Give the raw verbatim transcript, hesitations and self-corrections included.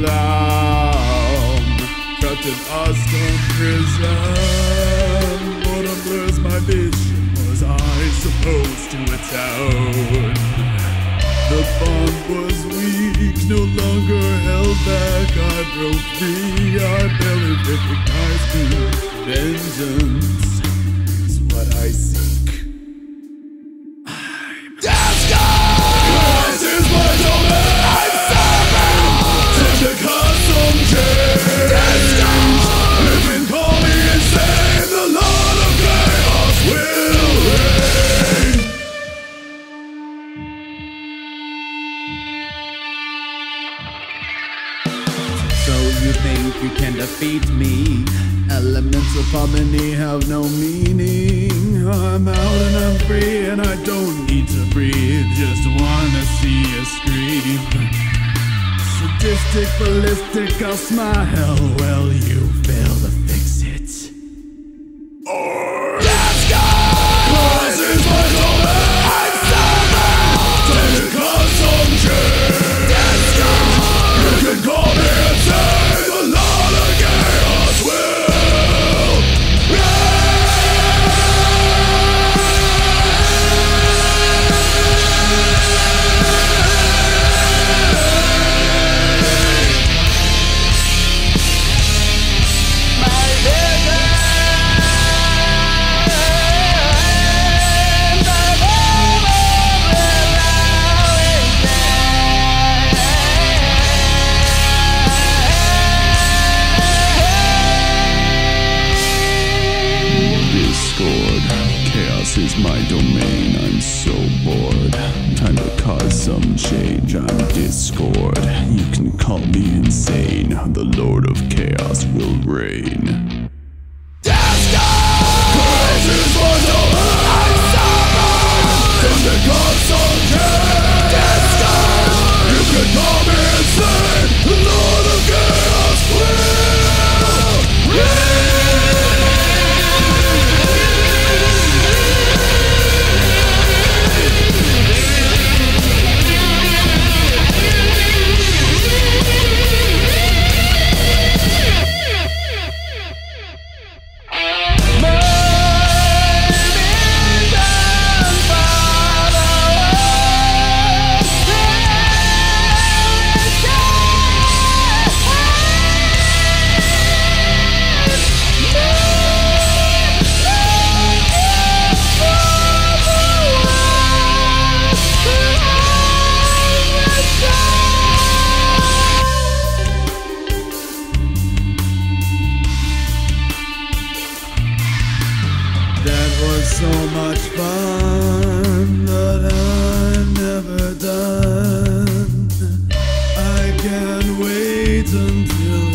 clown, trapped in Azkaban prison. What blurs my vision, was I supposed to atone? The bond was weak, no longer held back. I broke free, I barely recognized me. Vengeance is what I seek. This is my domain. I'm somehow time to cause some change. You can call me insane. The Lord of Chaos will reign. So you think you can defeat me? Elements of harmony have no meaning. I'm out and I'm free and I don't need to breathe. Just wanna see you scream. Sadistic, ballistic, I'll smile. Well, you fail to fix it. Or let's go! This is my domain. I'm somehow time to cause some change. Let's go! You can call me insane. The Lord of Chaos will reign. My vision, the love Discord. Chaos is my domain, I'm so bored. Time to cause some change, I'm Discord. You can call me insane, the Lord of Chaos will reign. This is my domain. I'm somehow time to cause some change. You can call me insane. The Lord of Chaos will reign. That was so much fun, but I'm never done. I can't wait until